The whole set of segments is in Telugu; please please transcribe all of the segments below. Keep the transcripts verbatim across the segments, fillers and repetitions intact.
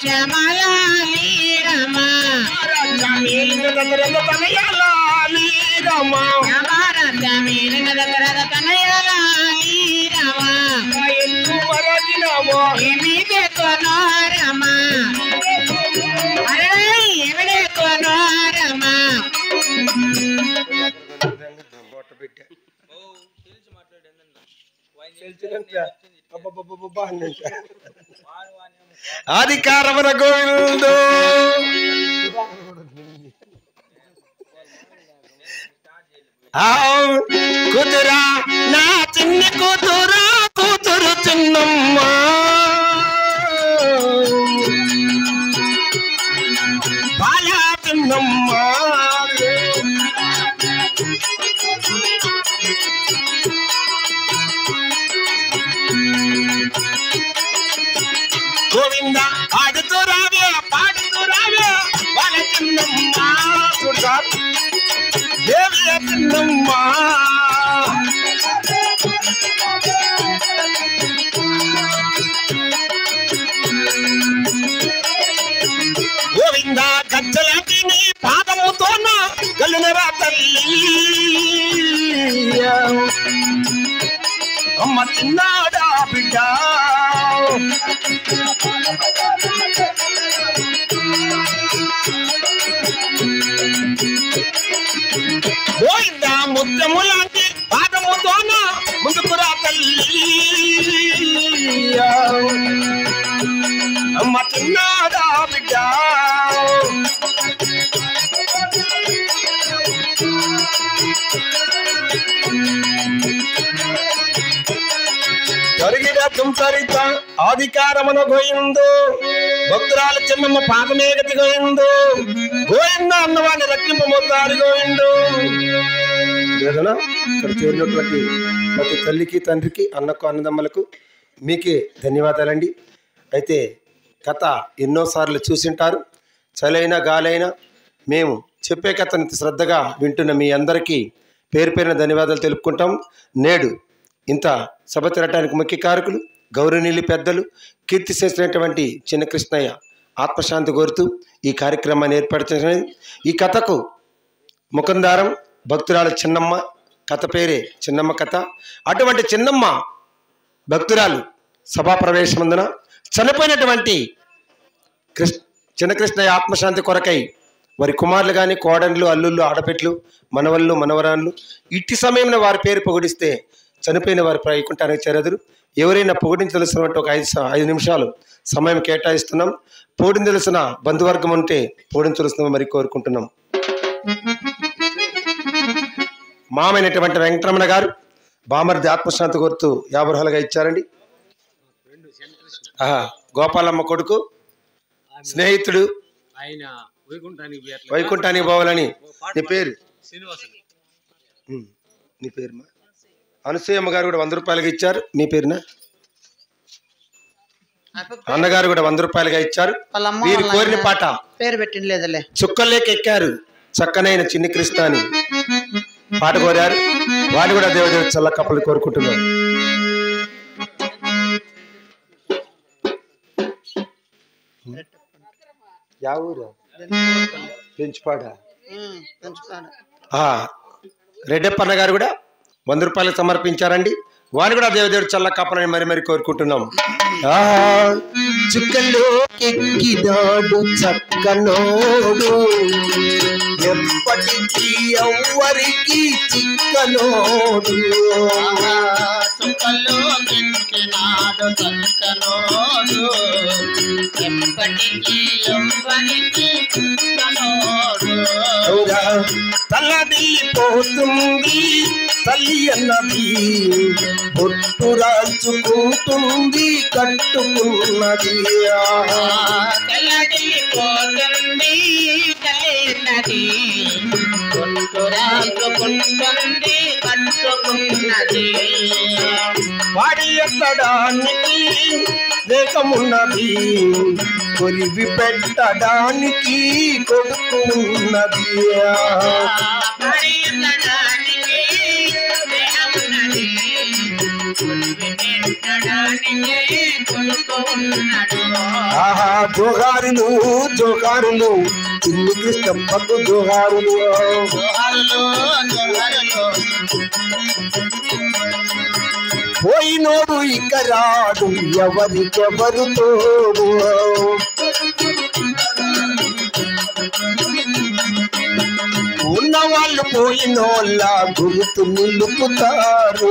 శ్యామలాలి రమ మేలిన దగ్గర తనయాలి రమ మేలిన దగ్గర తనయాలి రమ ఎందుకు మరగినవో ఏమి పెట్టునో రమ అరే ఏమి పెట్టునో రమ అధికారమున గోవిందు కూతురా నా చిన్ని కూతురా కూతురు చిన్నమ్మ బాలా చిన్నమ్మ గోవింద ఆడుతూ రావే పాడుతూ రావే బాల చిన్నమ్మ చూడగా దేవి చిన్నమ్మ గోవింద గజ్జలాంటి నీ పాదముతోన గల్లునరా తల్లి అమ్మ చిన్నాడా బిడ్డ గోవింద ముత్యము లాంటి పాదముతోన ముందుకురా తల్లి అమ్మ చిన్నాడా బిడ్డ సరిత అధికారమున గోయిందు భక్తురాలు చిన్నమ్మ పాదమే గతి గోయిందు గోయింద అన్నవాడిని రక్షింపమవుతారు గోవిందు లేదనా ఇక్కడ చేరినటువంటి ప్రతి తల్లికి తండ్రికి అన్నకు అన్నదమ్మలకు మీకే ధన్యవాదాలండి. అయితే కథ ఎన్నోసార్లు చూసింటారు. చలైనా గాలైనా మేము చెప్పే కథని శ్రద్ధగా వింటున్న మీ అందరికీ పేరు పేరున ధన్యవాదాలు తెలుపుకుంటాం. నేడు ఇంత సభ తిరగటానికి ముఖ్య కారకులు గౌరవనీయులు పెద్దలు కీర్తి చేసినటువంటి చిన్న కృష్ణయ్య ఆత్మశాంతి కోరుతూ ఈ కార్యక్రమాన్ని ఏర్పరచినది. ఈ కథకు ముఖందారం భక్తురాలు చిన్నమ్మ, కథ పేరే చిన్నమ్మ కథ. అటువంటి చిన్నమ్మ భక్తురాలు సభా ప్రవేశమందున చనిపోయినటువంటి కృష్ణ చిన్న కృష్ణయ్య ఆత్మశాంతి కొరకై వారి కుమారులు కానీ కోడన్లు అల్లుళ్ళు ఆడపెట్లు మనవళ్ళు మనవరాళ్ళు ఇట్టి సమయంలో వారి పేరు పొగిడిస్తే చనిపోయిన వారి వైకుంఠానికి చేరదురు. ఎవరైనా పొగిడించవలసినటువంటి ఒక ఐదు ఐదు నిమిషాలు సమయం కేటాయిస్తున్నాం. పొగిడించవలసిన బంధువర్గం ఉంటే పొగిడించవలసిన మరి కోరుకుంటున్నాం. మామైనటువంటి వెంకటరమణ గారు బామర్ది ఆత్మశాంతి కోరుతూ యాభై రూపాయలుగా ఇచ్చారండి. గోపాలమ్మ కొడుకు స్నేహితుడు వైకుంఠానికి పోవాలని. నీ పేరు నీ పేరు అనసూయమ్మ గారు కూడా వంద రూపాయలుగా ఇచ్చారు. మీ పేరున అన్నగారు కూడా వంద రూపాయలుగా ఇచ్చారు. వీరు కోరిన పాట పేరు పెట్టినలేదులే చుక్కలేక ఎక్కారు చక్కనైన చిన్ని కృష్ణ అని పాట కోరారు. వారు కూడా దేవదేవ చల్ల కప్పలు కోరుకుంటున్నారు. యా ఊరు పెంచుపాడ రెడ్డప్పన్న గారు కూడా వంద రూపాయలు సమర్పించారండి. వారు కూడా దేవదేవుడు చల్ల కాపాలని మరి మరి కోరుకుంటున్నాం. చుక్కల్లో ఎక్కినాడు చక్కనోడు ఎప్పటికీ ఎవ్వరికి చిక్కనోడు. చుక్కల్లో ఎక్కినాడు చక్కనోడు ఎప్పటికీ ఎవ్వరికి చిక్కనోడు. తల్లడిల్లిపోతుంది తల్లి అన్నది బొట్టు రాల్చుకుంటుంది కట్టుకున్నది. తల్లడిల్లిపోతుంది తల్లి అన్నది బొట్టు రాల్చుకుంటుంది కట్టుకున్నది. వాడి ఎత్తడానికి దేహమున్నది కొలివి పెట్టడానికి కొడుకు ఉన్నది. పెట్టడానికి కొనుక్కున్నాడు. ఆహా జోహారులు జోహారులు చిన్ని కృష్ణమ్మకు జోహారులు. జోహారులు జోహారులు పోయినోడు ఇక రాడు ఎవరికెవరు తోడు. ఉన్న వాళ్ళు పోయినోళ్ళ గుర్తు నిలుపుతారు.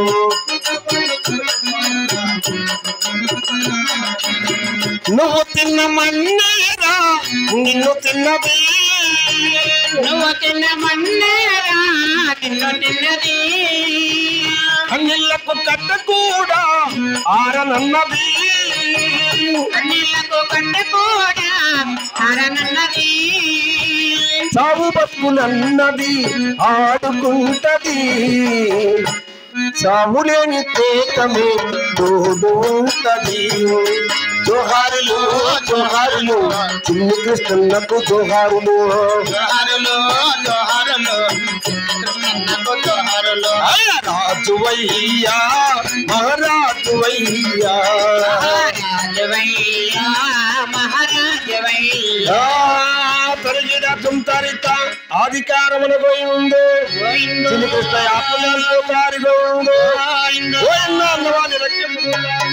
నువ్వు తిన్న మన్నేరా నిన్ను తిన్నది. నువ్వు తిన్న మన్నేరా నిన్ను తిన్నది. అన్నిళ్లకు కట్ట కూడా ఆరనన్నది. అన్నిళ్లకు కట్ట కూడా ఆరనన్నది. సాగు బతుకులన్నది ఆడుకుంటది. సాములేని తేటమే తోడు ఉంటది. జోహారులు జోహారులు చిన్ని కృష్ణన్నకు జోహారులు. జోహారులు జోహారులు కృష్ణన్నకు జోహారులు. రాజువయ్యా మహారాజువయ్యా రాజువయ్యా మహారాజువయ్యా. తొలగిడ తుంతరిత అధికారమున గోయిందు. చిన్ని కృష్ణ ఆత్మలో కారి గోయిందు. గోయింద అన్నవాని రక్తము.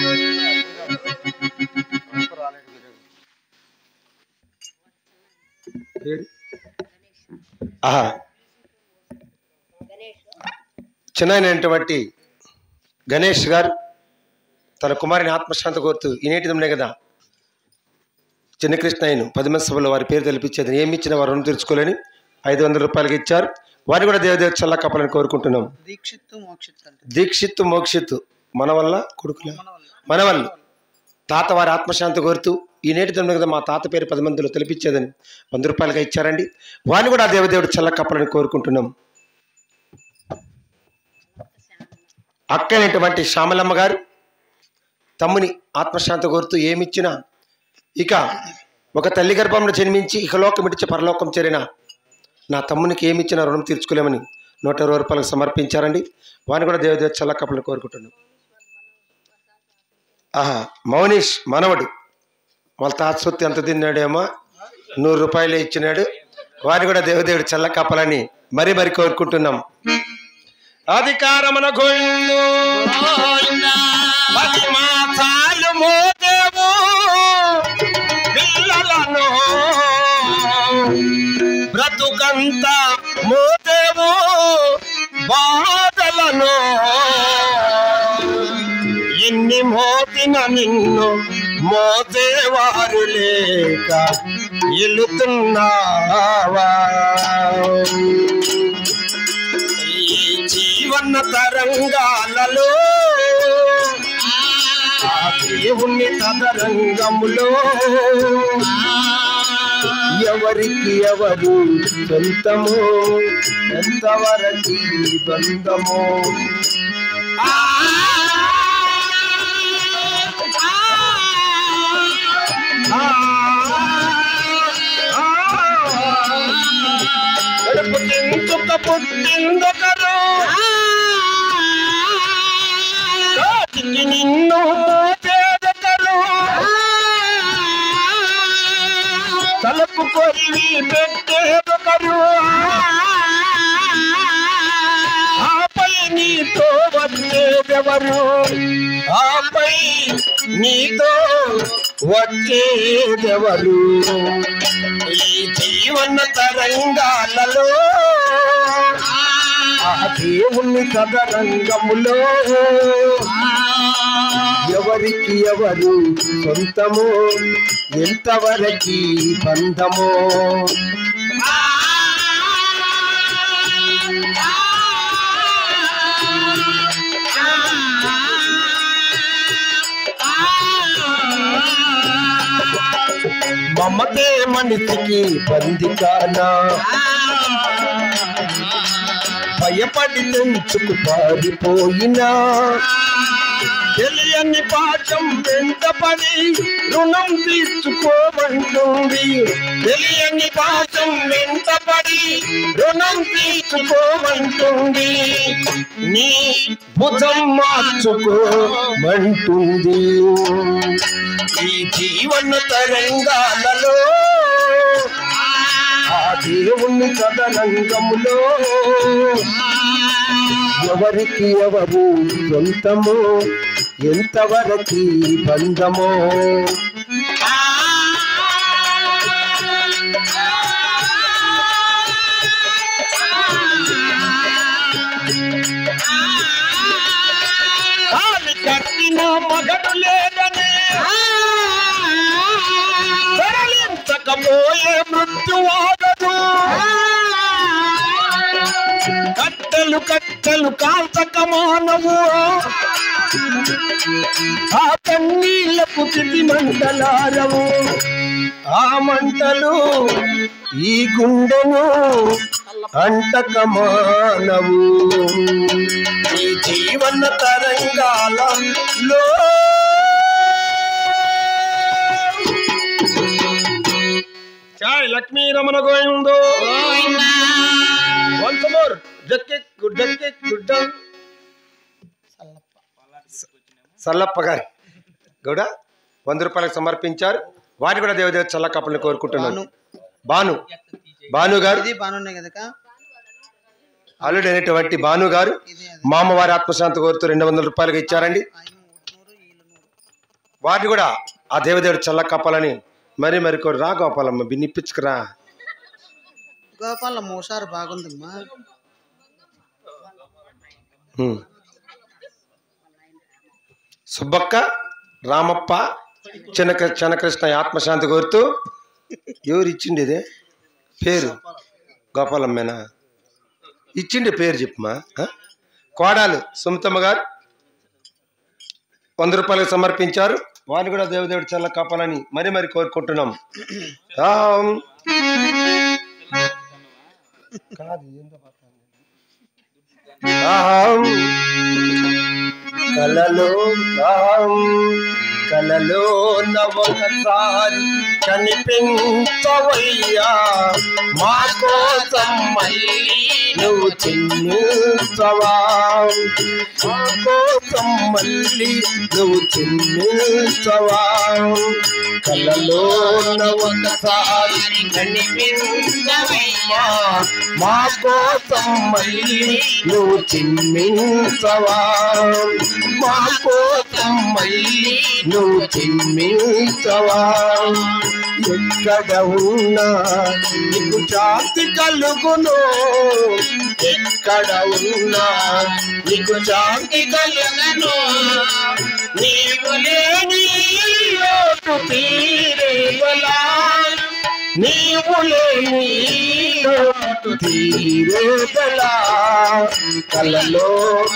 ఆహా చిన్నటువంటి గణేష్ గారు తన కుమారుని ఆత్మశాంతి కోరుతూ ఈనేటిదమ్లే కదా చిన్న కృష్ణయ్యను పది మంది సభలో వారి పేరు తెలిపించేది. ఏమి ఇచ్చిన వారు రుణం తీర్చుకోలేని ఐదు వందల రూపాయలకి ఇచ్చారు. వారిని కూడా దేవదేవ చల్ల కప్పాలని కోరుకుంటున్నాం. దీక్షిత్తు మోక్షిత్తు దీక్షిత్తు మోక్షిత్తు మన వల్ల కొడుకుల మన వల్ల తాత వారి ఆత్మశాంతి కోరుతూ ఈ నేటి దినం కదా మా తాత పేరు పది మందిలో తెలిపించేదని వంద రూపాయలుగా ఇచ్చారండి. వారిని కూడా దేవదేవుడు చల్ల కప్పాలని కోరుకుంటున్నాం. అక్కనటువంటి శ్యామలమ్మ గారు తమ్ముని ఆత్మశాంతి కోరుతూ ఏమిచ్చినా ఇక ఒక తల్లి గర్భంలో జన్మించి ఇక లోకం ఇడిచి పరలోకం చేరిన నా తమ్మునికి ఏమిచ్చినా రుణం తీర్చుకోలేమని నూట ఇరవై రూపాయలకు సమర్పించారండి. వారిని కూడా దేవదేవుడు చల్ల కప్పాలని కోరుకుంటున్నాం. ఆహా మౌనీష్ మనవడు వాళ్ళ తాత సొత్తు ఎంత తిన్నాడేమో నూరు రూపాయలు ఇచ్చినాడు. వారిని కూడా దేవదేవుడు చల్ల కప్పాలని మరీ మరి కోరుకుంటున్నాం. అధికారమున గోయిందు పది మాసాలు మోదేవు పిల్లలను బ్రతుకంత మోదేవు బాధలను. ఎన్ని మోపిన నిన్ను మోసేవారు లేక ఎలుతున్నావా. ఈ జీవన తరంగాలలో ఆ దేవుని తదరంగములో ఎవరికి ఎవరు సొంతము ఎంతవరకు బంధము. పుట్టించుక పుట్టిందొకరు నిన్ను మోసేదొకరు తలుపు కొరివి పెట్టేదొకరు ఆపై నీతో వచ్చేదెవరు ఆపై నీతో వచ్చేదెవరు. ఈ జీవన తరంగాలలో ఆ దేవుని తదరంగములో ఎవరికి ఎవరు సొంతమో ఎంతవరకు బంధమో. మమతే మనిషికి బందికానా భయపడి తెంచుకు పారిపోయినా తెలియ తెలియని పాఠం వెంటపడి రుణం తీర్చుకోమంటుంది తెలియని పాఠం వెంటపడి రుణం తీర్చుకోమంటుంది నీ భుజం మార్చుకోమంటుంది ఈ జీవన తరంగాలలో ఆ దేవుని కథరంగములో ఎవరికి ఎవరు సొంతమో ఎంతవరకు బంధమో కాలి కట్టిన మగడు లేదని తరలించకపోయే మృత్యువాదదు కట్టెలు కట్టెలు కాల్చక మానవు ఆ కన్నీళ్లకు తిటి మంటలారవు ఆ మంటలు ఈ గుండెను అంటక మానవు ఈ జీవన తరంగాలలో చాయ్ లక్ష్మీ రమణ గోవిందో once more జక్కి గుడ్డకి గుడ్డ సల్లప్ప గారి గౌడ వంద రూపాయలకు సమర్పించారు వాటి కూడా దేవదేవ చల్ల కప్పుల్ని కోరుకుంటున్నాను భాను భాను గారు ఆల్రెడీ అయినటువంటి భాను గారు మా అమ్మవారి ఆత్మశాంతి కోరుతూ రెండు వందల రూపాయలుగా ఇచ్చారండి వాటిని కూడా ఆ దేవదేవుడు చల్ల కప్పాలని మరి మరి కోరు రా గోపాలమ్మ బిన్నిప్పించుకురా గోపాల మోసారు బాగుందమ్మా సుబ్బక్క రామప్ప చిన్న చిన్నకృష్ణ ఆత్మశాంతి కోరుతూ ఎవరు ఇచ్చిండి ఇదే పేరు గోపాలమ్మేనా ఇచ్చిండి పేరు చెప్పమా కోడాలు సుమతమ్మ గారు వంద రూపాయలకు సమర్పించారు వారిని కూడా దేవదేవుడు చల్ల కాపాలని మరి మరి కోరుకుంటున్నాం కలలో కలలో నవకసారి కనిపించవయ్యా మా కోసం మళ్ళీ నువ్వు చిన్నించవా మా కోసం మళ్ళీ నువ్వు చిన్నించవా కలలో నవకసారి కనిపించవయ్యా మా కోసం మళ్ళీ నువ్వు చిన్నించవా మా కోసం మళ్ళీ నువ్వు చిన్నించవా ఎక్కడ ఉన్నా నీకు శాంతి కలుగును ఎక్కడ ఉన్నా నీకు శాంతి కలుగును నీవు లేని లోటు తీరేలా నీవు లేని లోటు తీరేలా కలలో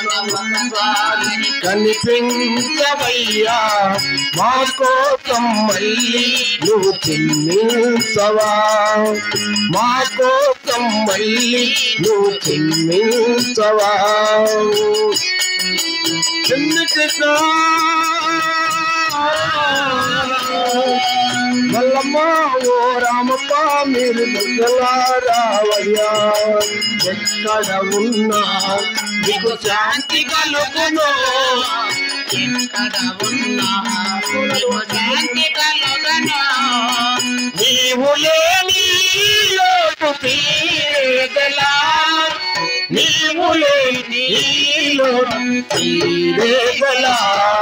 కనిపించవయ్యా మా కోసం మళ్ళీ నువ్వు చిన్నించవా మా కోసం మళ్ళీ నువ్వు చిన్నించవా చిన్నకృష్ణ మల్లమ్మ ఓ రామప్ప మీరు దగ్గరావయ్యా ఎక్కడ ఉన్నా నీకు శాంతి కలుగును ఎక్కడ ఉన్నా శాంతి కలుగును నీవు లేని లోటు తీరేదలా నీవు లేని లోటు తీరేదలా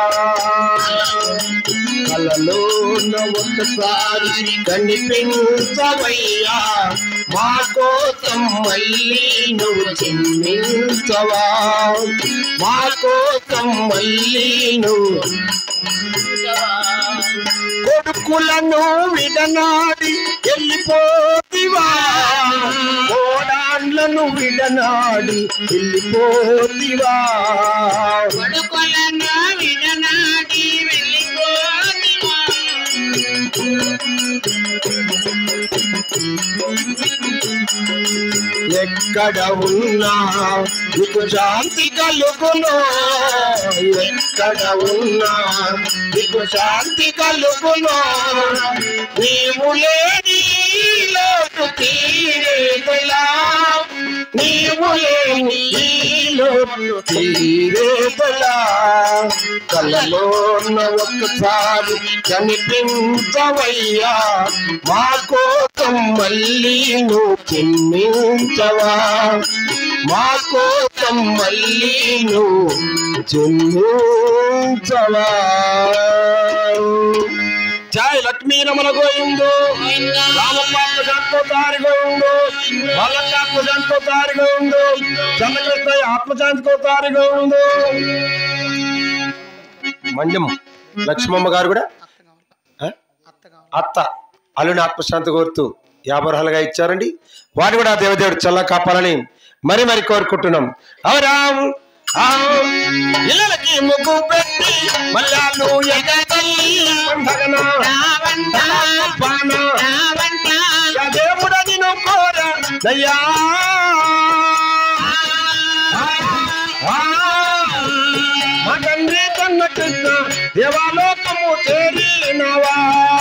కలలో ఒకసారి కనిపించవయ్యా మా కోసం మళ్ళీ నువ్వు చిన్నించవా మా కోసం మళ్ళీ నువ్వు కొడుకులను విడనాడి వెళ్ళిపోతివా కోడాన్లను విడనాడి వెళ్ళిపోతివా కొడుకులను విడనాడి వెళ్ళిపోతివా ఎక్కడ ఎక్కడ ఉన్నా నీకు శాంతి కలుగును ఎక్కడ ఉన్నా నీకు శాంతి కలుగును నీవు లేని లోటు తీరేదలా నీవు లేని లోటు తీరేదలా కళ్ళలోన ఒక్కసారి కనిపించవయ్యా మా కోసం మళ్ళీ నువ్వు చిన్నించవా మా కోసం మళ్ళీ నువ్వు చిన్నించవా జయ లక్ష్మీ రమణ గోవిందో రామపాత్ర శాంతోతారి గోవిందో బాలకాత్మ శాంతోతారి గోవిందో చంద్రకృష్ణ ఆత్మశాంతి కోతారి గోవిందో. మంజం లక్ష్మమ్మ గారు కూడా అత్త అల్లుని ఆత్మశాంతి కోరుతూ యాభై రూపాయలుగా ఇచ్చారండి. వాడు కూడా దేవదేవుడు చల్ల కాపాలని మరి మరి కోరుకుంటున్నాం. అవరాం ఇళ్ళకి ముగ్గు పెట్టి మల్లాలు దేవుడని కోరా దయ్యా మా తండ్రి కన్న కృష్ణ దేవాలోకము చేరినవా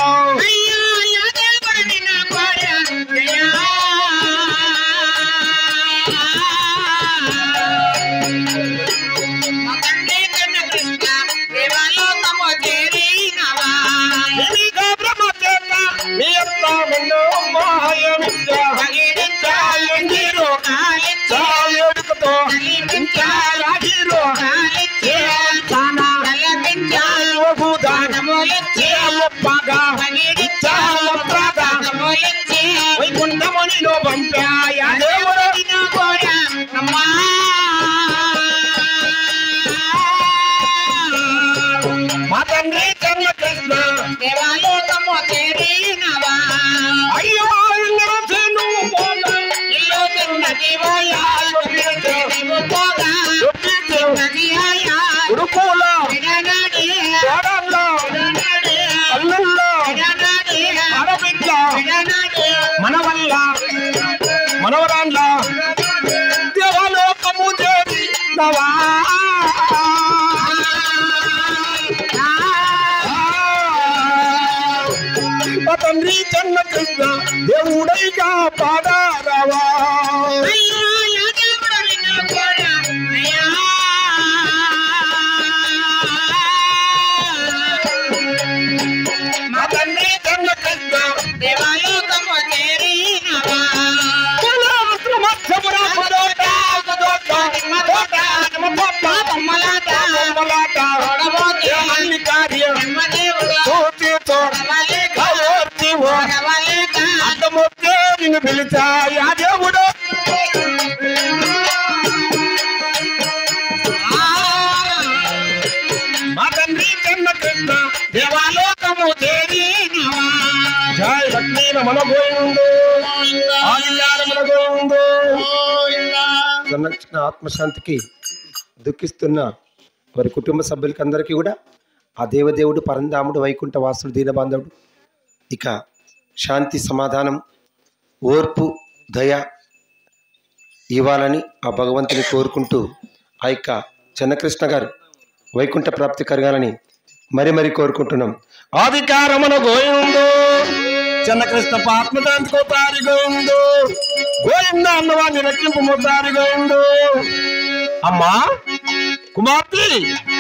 వైకుంఠమునిలో పంపాయ దేవుడు కోరా అమ్మా మా తండ్రి కన్న కృష్ణ దేవాలోకము చేరినవా అయ్యో నువ్వు పోగా ఇల్లు చిన్నది ఉడుకులో అల్లుల్లో ఆడబిడ్డ మన వల్ల మనవరాళ్ళ దేవలోకము చేరినవా తండ్రి చెన్న కృష్ణ దేవుడైగా పాడారవా మా తండ్రి చెన్న కృష్ణ దేవాలోకము చేరినవా నిన్ను పిలిచాయా దేవుడు మా తండ్రి కన్న కృష్ణ దేవాలోకము చేరినవా జయ లక్ష్మీ రమణ గోవిందో ఆదిత్యారమణ గోవిందో. సంరక్షణ ఆత్మశాంతికి దుఃఖిస్తున్న వారి కుటుంబ సభ్యులకి అందరికీ కూడా ఆ దేవదేవుడు పరంధాముడు వైకుంఠ వాసుడు దీనబాంధవుడు ఇక శాంతి సమాధానం ఓర్పు దయ ఇవ్వాలని ఆ భగవంతుని కోరుకుంటూ ఆ యొక్క చెన్నకృష్ణ గారు వైకుంఠ ప్రాప్తి కలగాలని మరి మరి కోరుకుంటున్నాం. ఆదికారమన గోవిందో చెన్నకృష్ణ ఆత్మశాంతి కోతారి గోవిందో గోవింద అన్నవాడిని రక్షింపు మోతారి గోవిందో. అమ్మా కుమార్తె